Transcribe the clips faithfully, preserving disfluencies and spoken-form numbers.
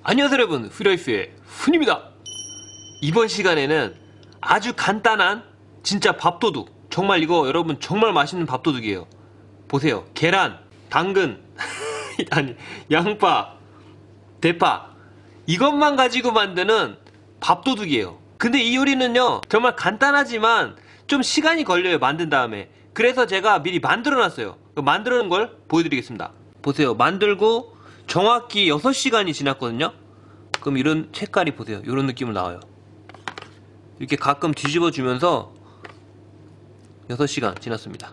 안녕하세요 여러분, 후라이프의 훈입니다. 이번 시간에는 아주 간단한 진짜 밥도둑, 정말 이거 여러분 정말 맛있는 밥도둑이에요. 보세요, 계란, 당근, 아니 양파, 대파, 이것만 가지고 만드는 밥도둑이에요. 근데 이 요리는요 정말 간단하지만 좀 시간이 걸려요, 만든 다음에. 그래서 제가 미리 만들어 놨어요. 만들어 놓은 걸 보여드리겠습니다. 보세요, 만들고 정확히 여섯 시간이 지났거든요. 그럼 이런 색깔이 보세요, 이런 느낌으로 나와요. 이렇게 가끔 뒤집어 주면서 여섯 시간 지났습니다.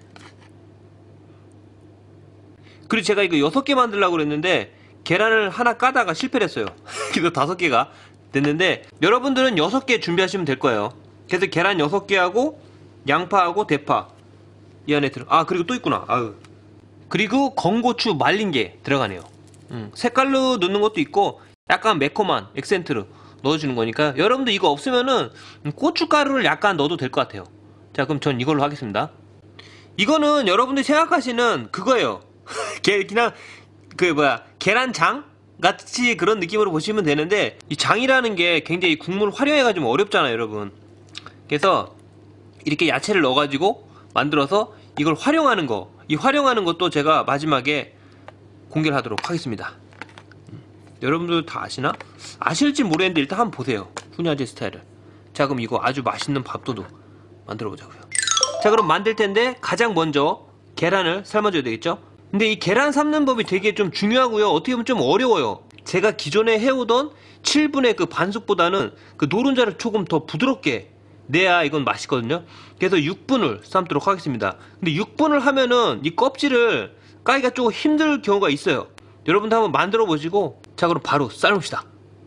그리고 제가 이거 여섯 개 만들려고 그랬는데 계란을 하나 까다가 실패를 했어요. 그래서 다섯 개가 됐는데, 여러분들은 여섯 개 준비하시면 될 거예요. 그래서 계란 여섯 개 하고 양파하고 대파 이 안에 들어. 아, 그리고 또 있구나. 아유. 그리고 건고추 말린 게 들어가네요. 음, 색깔로 넣는 것도 있고 약간 매콤한 액센트로 넣어주는 거니까 여러분들 이거 없으면은 고춧가루를 약간 넣어도 될 것 같아요. 자, 그럼 전 이걸로 하겠습니다. 이거는 여러분들이 생각하시는 그거예요. 그냥 그 뭐야 계란장 같이 그런 느낌으로 보시면 되는데, 이 장이라는 게 굉장히 국물 활용해가 좀 어렵잖아요 여러분. 그래서 이렇게 야채를 넣어가지고 만들어서 이걸 활용하는 거, 이 활용하는 것도 제가 마지막에 공개를 하도록 하겠습니다. 음, 여러분들 다 아시나? 아실지 모르겠는데 일단 한번 보세요, 후냐제 스타일을. 자, 그럼 이거 아주 맛있는 밥도둑 만들어 보자고요. 자, 그럼 만들 텐데 가장 먼저 계란을 삶아줘야 되겠죠? 근데 이 계란 삶는 법이 되게 좀 중요하고요, 어떻게 보면 좀 어려워요. 제가 기존에 해오던 칠 분의 그 반숙보다는 그 노른자를 조금 더 부드럽게 내야 이건 맛있거든요. 그래서 육 분을 삶도록 하겠습니다. 근데 육 분을 하면은 이 껍질을 까기가 조금 힘들 경우가 있어요. 여러분도 한번 만들어 보시고. 자, 그럼 바로 삶읍시다.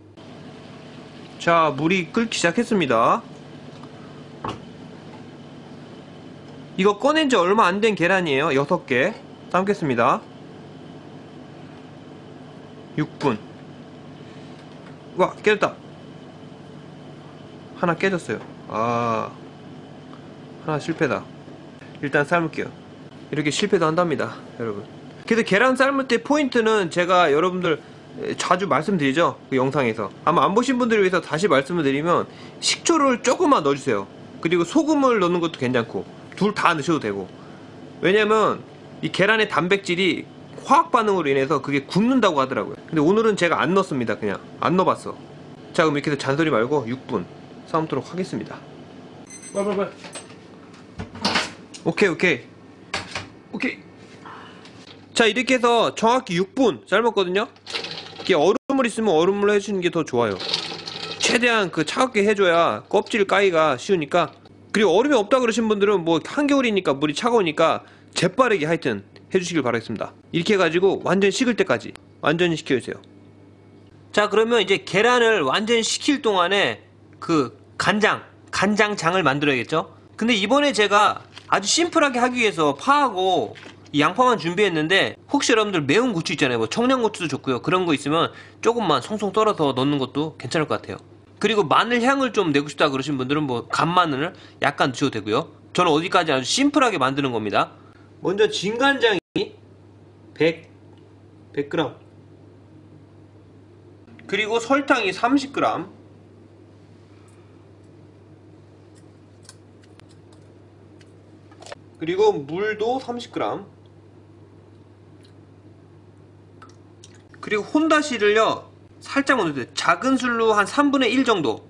자, 물이 끓기 시작했습니다. 이거 꺼낸 지 얼마 안 된 계란이에요. 여섯 개 삶겠습니다. 육 분. 와, 깨졌다. 하나 깨졌어요. 아, 하나 실패다. 일단 삶을게요. 이렇게 실패도 한답니다 여러분. 그래서 계란 삶을 때 포인트는 제가 여러분들 자주 말씀드리죠, 그 영상에서. 아마 안 보신 분들을 위해서 다시 말씀을 드리면, 식초를 조금만 넣어주세요. 그리고 소금을 넣는 것도 괜찮고 둘 다 넣으셔도 되고. 왜냐면 이 계란의 단백질이 화학 반응으로 인해서 그게 굳는다고 하더라고요. 근데 오늘은 제가 안 넣었습니다. 그냥 안 넣어봤어. 자, 그럼 이렇게 해서 잔소리 말고 육 분 삶도록 하겠습니다. 빨빨빨. 오케이 오케이 오케이. 자, 이렇게 해서 정확히 육 분 삶았거든요. 이게 얼음물 있으면 얼음물로 해주는 게 더 좋아요. 최대한 그 차갑게 해줘야 껍질 까기가 쉬우니까. 그리고 얼음이 없다 그러신 분들은 뭐 한겨울이니까 물이 차가우니까 재빠르게 하여튼 해주시길 바라겠습니다. 이렇게 해가지고 완전 식을 때까지 완전히 식혀주세요. 자, 그러면 이제 계란을 완전 식힐 동안에 그 간장 간장장을 만들어야겠죠. 근데 이번에 제가 아주 심플하게 하기 위해서 파하고 이 양파만 준비했는데, 혹시 여러분들 매운 고추 있잖아요, 뭐 청양고추도 좋고요. 그런 거 있으면 조금만 송송 썰어서 넣는 것도 괜찮을 것 같아요. 그리고 마늘 향을 좀 내고 싶다 그러신 분들은 뭐 간마늘을 약간 넣으셔도 되고요. 저는 어디까지 아주 심플하게 만드는 겁니다. 먼저 진간장이 백, 백 그램, 그리고 설탕이 삼십 그램, 그리고 물도 삼십 그램, 그리고 혼다시를요 살짝 넣어주세요. 작은 술로 한 삼분의 일 정도.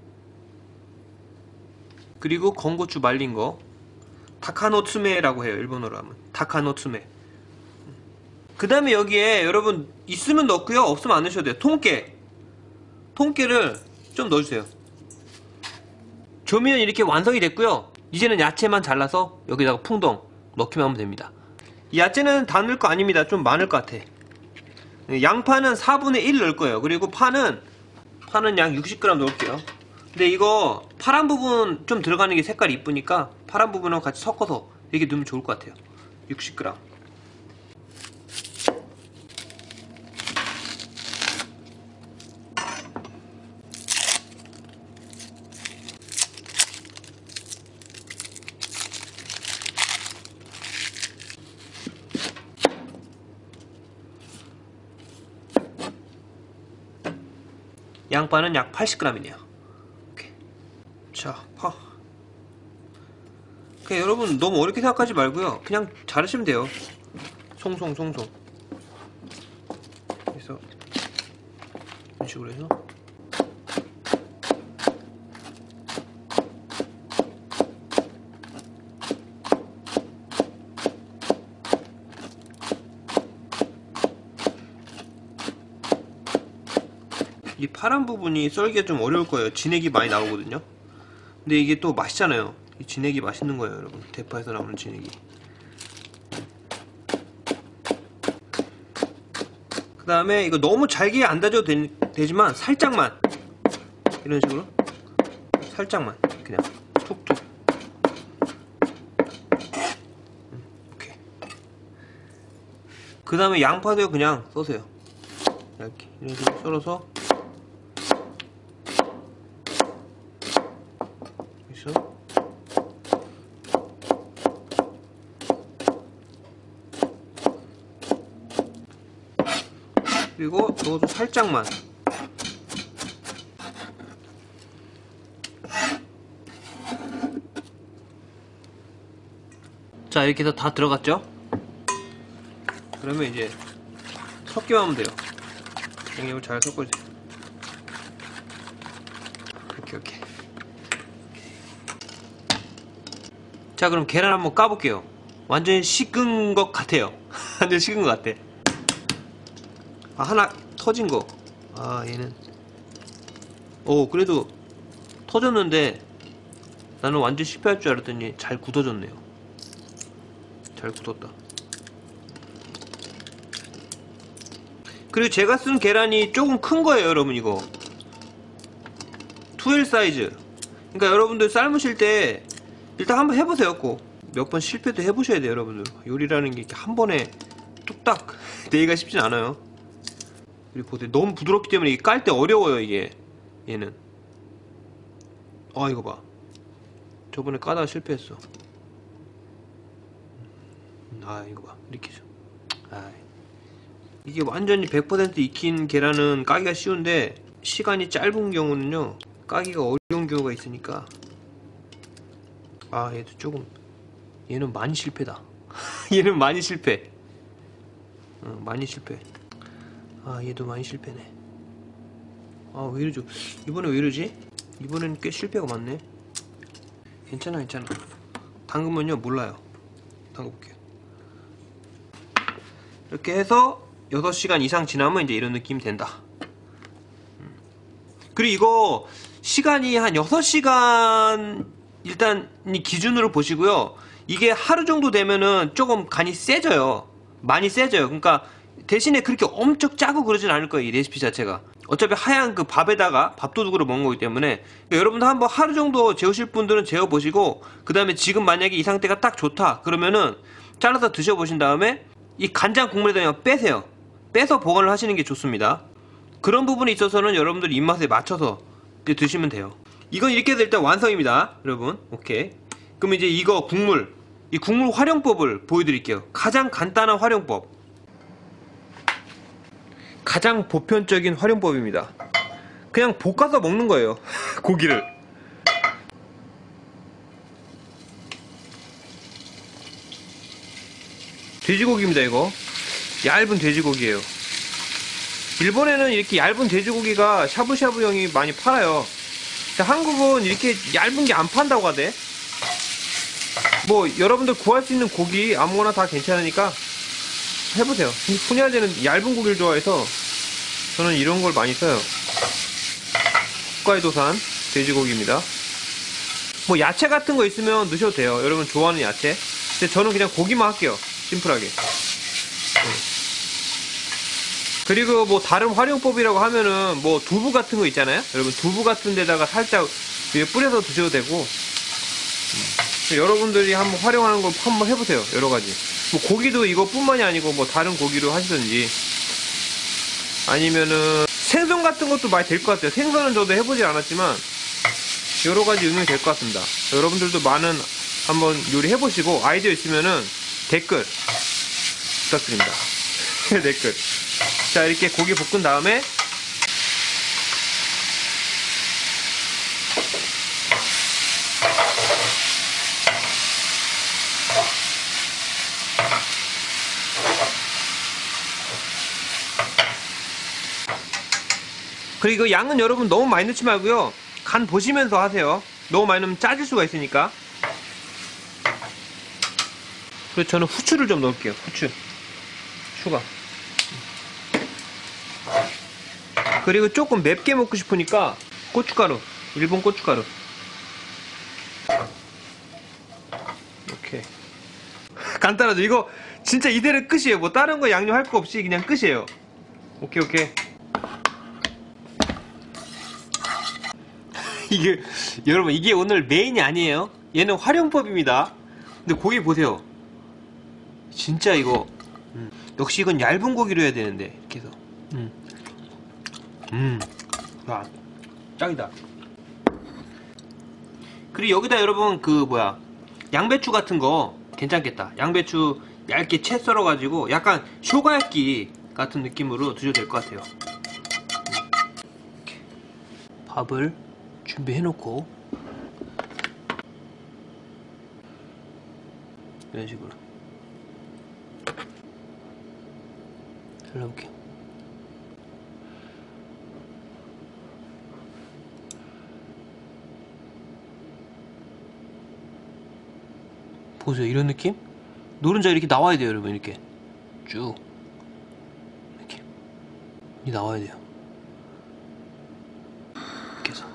그리고 건고추 말린 거, 타카노츠메라고 해요, 일본어로 하면 타카노츠메. 그 다음에 여기에 여러분 있으면 넣고요, 없으면 안 넣으셔도 돼요. 통깨 통깨를 좀 넣어주세요. 조미는 이렇게 완성이 됐고요. 이제는 야채만 잘라서 여기다가 풍덩 넣기만 하면 됩니다. 이 야채는 다 넣을 거 아닙니다. 좀 많을 것 같아. 양파는 사분의 일 넣을 거예요. 그리고 파는 파는 약 육십 그램 넣을게요. 근데 이거 파란 부분 좀 들어가는 게 색깔이 이쁘니까 파란 부분하고 같이 섞어서 이렇게 넣으면 좋을 것 같아요. 육십 그램. 양파는 약 팔십 그램이네요. 오케이. 자, 파. 그냥 여러분 너무 어렵게 생각하지 말고요. 그냥 자르시면 돼요. 송송송송. 그래서 이런 식으로 해서 이 파란 부분이 썰기가 좀 어려울 거예요. 진액이 많이 나오거든요. 근데 이게 또 맛있잖아요. 이 진액이 맛있는 거예요, 여러분. 대파에서 나오는 진액이. 그 다음에 이거 너무 잘게 안 다져도 되, 되지만 살짝만 이런 식으로 살짝만 그냥 툭툭. 오케이. 그 다음에 양파도 그냥 써세요. 이렇게 이런 식으로 썰어서 여기서 그리고 이것도 살짝만. 자, 이렇게 해서 다 들어갔죠? 그러면 이제 섞기만 하면 돼요. 양념을 잘 섞어주세요. 이렇게 이렇게. 자, 그럼 계란 한번 까볼게요. 완전히 식은 것 같아요. 완전 식은 것 같아. 아, 하나 터진 거. 아, 얘는 오, 그래도 터졌는데 나는 완전 실패할 줄 알았더니 잘 굳어졌네요. 잘 굳었다. 그리고 제가 쓴 계란이 조금 큰 거예요, 여러분. 이거 투 엘 사이즈. 그러니까 여러분들 삶으실 때 일단 한번 해보세요. 꼭 몇 번 실패도 해보셔야 돼요, 여러분들. 요리라는 게 이렇게 한 번에 뚝딱 되기가 쉽진 않아요. 그리고 보세요. 너무 부드럽기 때문에 이게 깔 때 어려워요, 이게. 얘는. 아, 이거 봐. 저번에 까다가 실패했어. 아, 이거 봐. 이렇게 죠. 아, 이게 완전히 백 퍼센트 익힌 계란은 까기가 쉬운데 시간이 짧은 경우는요, 까기가 어려운 경우가 있으니까. 아, 얘도 조금, 얘는 많이 실패다. 얘는 많이 실패. 어, 많이 실패. 아, 얘도 많이 실패네. 아, 왜 이러죠? 이번에 왜 이러지? 이번엔 꽤 실패가 많네. 괜찮아, 괜찮아. 담그면요, 몰라요. 담궈볼게요. 이렇게 해서 여섯 시간 이상 지나면 이제 이런 느낌이 된다. 그리고 이거 시간이 한 여섯 시간 일단 기준으로 보시고요. 이게 하루 정도 되면은 조금 간이 세져요. 많이 세져요. 그러니까 대신에 그렇게 엄청 짜고 그러진 않을 거예요, 이 레시피 자체가. 어차피 하얀 그 밥에다가 밥도둑으로 먹는 거기 때문에. 그러니까 여러분들 한번 하루 정도 재우실 분들은 재워보시고, 그 다음에 지금 만약에 이 상태가 딱 좋다 그러면은 잘라서 드셔보신 다음에 이 간장 국물에다 그냥 빼세요. 빼서 보관을 하시는 게 좋습니다. 그런 부분에 있어서는 여러분들 입맛에 맞춰서 이제 드시면 돼요. 이건 이렇게 해서 일단 완성입니다, 여러분. 오케이. 그럼 이제 이거 국물, 이 국물 활용법을 보여드릴게요. 가장 간단한 활용법, 가장 보편적인 활용법입니다. 그냥 볶아서 먹는 거예요. 고기를. 돼지고기입니다, 이거. 얇은 돼지고기예요. 일본에는 이렇게 얇은 돼지고기가 샤브샤브용이 많이 팔아요. 한국은 이렇게 얇은 게 안 판다고 하대. 뭐 여러분들 구할 수 있는 고기 아무거나 다 괜찮으니까 해보세요. 근데 푸니아제는 얇은 고기를 좋아해서 저는 이런 걸 많이 써요. 홋카이도산 돼지고기입니다. 뭐 야채 같은 거 있으면 넣으셔도 돼요, 여러분 좋아하는 야채. 근데 저는 그냥 고기만 할게요, 심플하게. 그리고 뭐 다른 활용법이라고 하면은 뭐 두부 같은 거 있잖아요, 여러분. 두부 같은 데다가 살짝 위에 뿌려서 드셔도 되고. 음. 여러분들이 한번 활용하는 걸 한번 해보세요, 여러가지. 뭐 고기도 이것뿐만이 아니고 뭐 다른 고기로 하시든지, 아니면은 생선 같은 것도 많이 될 것 같아요. 생선은 저도 해보질 않았지만 여러가지 응용이 될 것 같습니다. 여러분들도 많은 한번 요리 해보시고 아이디어 있으면은 댓글 부탁드립니다. 댓글. 자, 이렇게 고기 볶은 다음에 그리고 양은 여러분 너무 많이 넣지 말고요, 간 보시면서 하세요. 너무 많이 넣으면 짜질 수가 있으니까. 그리고 저는 후추를 좀 넣을게요. 후추 추가. 그리고 조금 맵게 먹고 싶으니까 고춧가루, 일본 고춧가루. 이렇게 간단하죠. 이거 진짜 이대로 끝이에요. 뭐 다른 거 양념 할 거 없이 그냥 끝이에요. 오케이 오케이. 이게 여러분, 이게 오늘 메인이 아니에요. 얘는 활용법입니다. 근데 고기 보세요. 진짜 이거 음. 역시 이건 얇은 고기로 해야 되는데 이렇게 해서 음. 음. 야, 짱이다. 그리고 여기다 여러분 그 뭐야, 양배추 같은 거 괜찮겠다. 양배추 얇게 채 썰어 가지고 약간 쇼가야끼 같은 느낌으로 드셔도 될 것 같아요. 이렇게 밥을 준비해 놓고 이런 식으로 잘라볼게요. 보세요, 이런 느낌? 노른자 이렇게 나와야 돼요 여러분. 이렇게 쭉 이렇게 이 나와야 돼요. 이렇게 해서.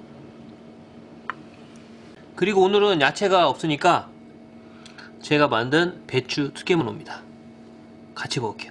그리고 오늘은 야채가 없으니까 제가 만든 배추 투개문어입니다. 같이 먹을게요.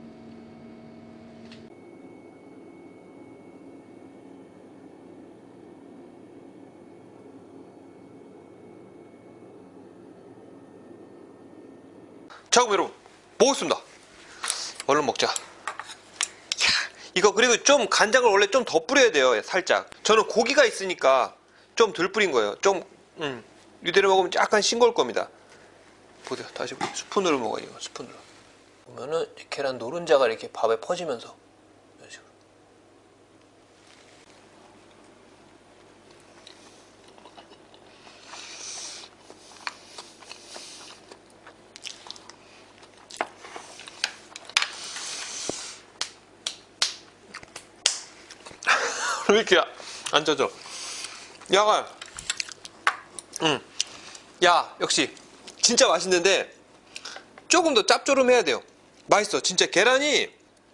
자, 그럼 여러분 먹었습니다. 얼른 먹자. 야, 이거 그리고 좀 간장을 원래 좀 더 뿌려야 돼요. 살짝. 저는 고기가 있으니까 좀 덜 뿌린 거예요. 좀 음, 이대로 먹으면 약간 싱거울 겁니다. 보세요. 다시 스푼으로 먹어요. 스푼으로. 보면은 계란 노른자가 이렇게 밥에 퍼지면서 이런 식으로. 왜 이렇게 안 쪄져? 야가, 음, 야, 역시 진짜 맛있는데 조금 더 짭조름해야 돼요. 맛있어. 진짜 계란이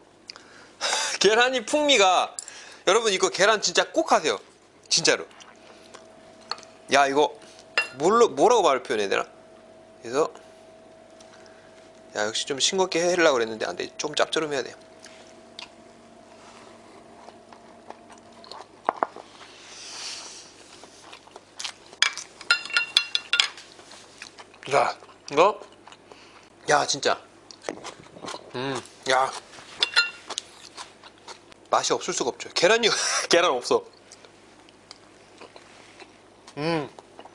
계란이 풍미가, 여러분 이거 계란 진짜 꼭 하세요. 진짜로. 야, 이거 뭘로, 뭐라고 말을 표현해야 되나? 그래서 야, 역시 좀 싱겁게 해려고 그랬는데 안 돼. 좀 짭조름해야 돼요. 야, 이거, 야, 진짜, 음, 야, 맛이 없을 수가 없죠. 계란이, 계란 없어. 음,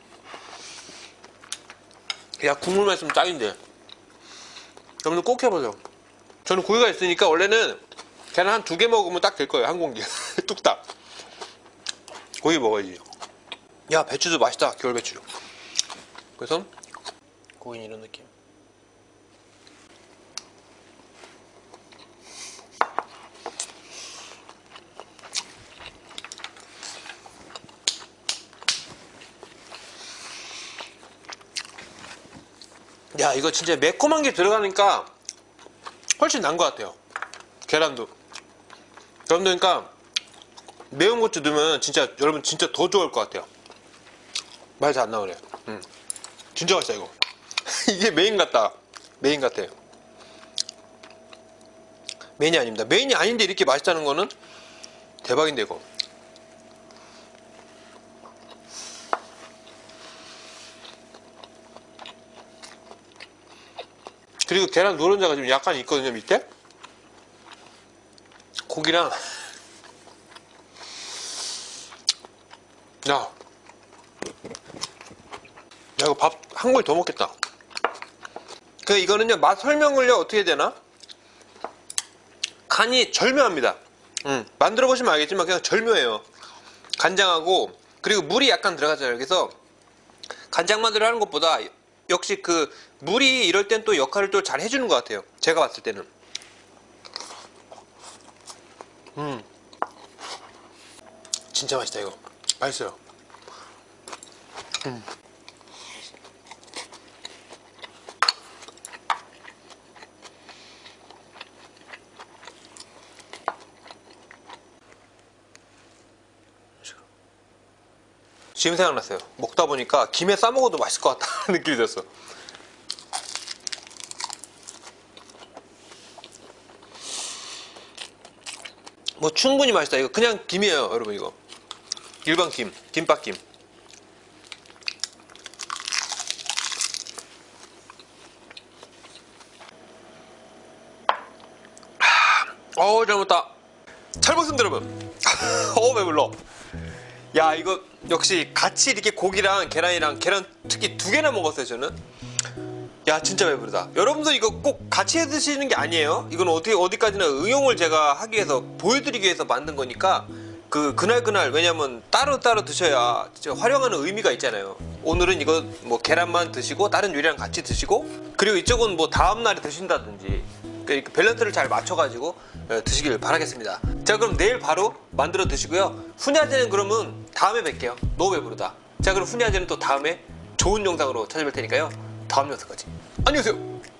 야, 국물만 있으면 짱인데. 여러분들 꼭 해보세요. 저는 고기가 있으니까 원래는 계란 한 두 개 먹으면 딱 될 거예요. 한 공기. 뚝딱. 고기 먹어야지. 야, 배추도 맛있다. 겨울 배추. 그래서 고기는 이런 느낌. 야, 이거 진짜 매콤한 게 들어가니까 훨씬 나은 것 같아요. 계란도. 여러분들, 그러니까 매운 고추 넣으면 진짜 여러분 진짜 더 좋아할 것 같아요. 맛이 안 나오네. 음. 진짜 맛있다 이거. 이게 메인 같다. 메인 같아요. 메인이 아닙니다. 메인이 아닌데 이렇게 맛있다는 거는 대박인데 이거. 그리고 계란 노른자가 좀 약간 있거든요. 밑에 고기랑. 야, 야, 이거 밥 한 공기 더 먹겠다. 그 이거는요, 맛 설명을요 어떻게 해야 되나? 간이 절묘합니다. 음, 만들어 보시면 알겠지만 그냥 절묘해요. 간장하고 그리고 물이 약간 들어가잖아요. 그래서 간장만두를 하는 것보다 역시 그 물이 이럴 땐 또 역할을 또 잘 해주는 것 같아요. 제가 봤을 때는. 음, 진짜 맛있다 이거. 맛있어요. 음. 지금 생각났어요. 먹다 보니까 김에 싸먹어도 맛있을 것 같다는 느낌이 들었어. 뭐 충분히 맛있다. 이거 그냥 김이에요 여러분. 이거 일반 김, 김밥김. 어우 잘 먹었다. 잘 먹습니다 여러분. 어우 배불러. 야 이거 역시 같이 이렇게 고기랑 계란이랑 계란 특히 두 개나 먹었어요 저는. 야 진짜 배부르다. 여러분도 이거 꼭 같이 해 드시는 게 아니에요. 이건 어떻게 어디까지나 응용을 제가 하기 위해서 보여드리기 위해서 만든 거니까 그 그날 그날 왜냐면 따로 따로 드셔야 진짜 활용하는 의미가 있잖아요. 오늘은 이거 뭐 계란만 드시고 다른 요리랑 같이 드시고 그리고 이쪽은 뭐 다음날에 드신다든지 그 밸런스를 잘 맞춰가지고 드시길 바라겠습니다. 자 그럼 내일 바로 만들어 드시고요. 후냐제는 그러면 다음에 뵐게요. 너무 배부르다. 자 그럼 후냐제는 또 다음에 좋은 영상으로 찾아뵐 테니까요. 다음 영상까지 안녕히 계세요.